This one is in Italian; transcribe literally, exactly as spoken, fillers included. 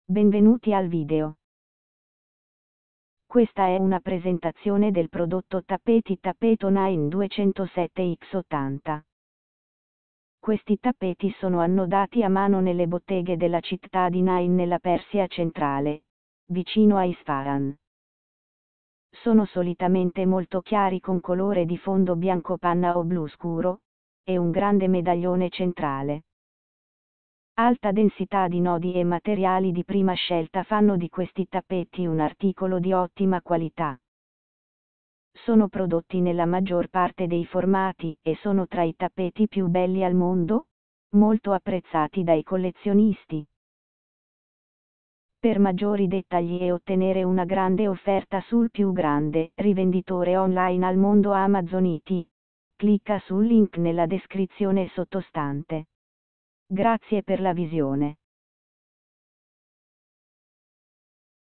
Benvenuti al video. Questa è una presentazione del prodotto tappeti Tappeto Nine duecentosette X ottanta. Questi tappeti sono annodati a mano nelle botteghe della città di Nain nella Persia centrale, vicino a Isfahan. Sono solitamente molto chiari con colore di fondo bianco panna o blu scuro, e un grande medaglione centrale. Alta densità di nodi e materiali di prima scelta fanno di questi tappeti un articolo di ottima qualità. Sono prodotti nella maggior parte dei formati e sono tra i tappeti più belli al mondo, molto apprezzati dai collezionisti. Per maggiori dettagli e ottenere una grande offerta sul più grande rivenditore online al mondo Amazon I T, clicca sul link nella descrizione sottostante. Grazie per la visione.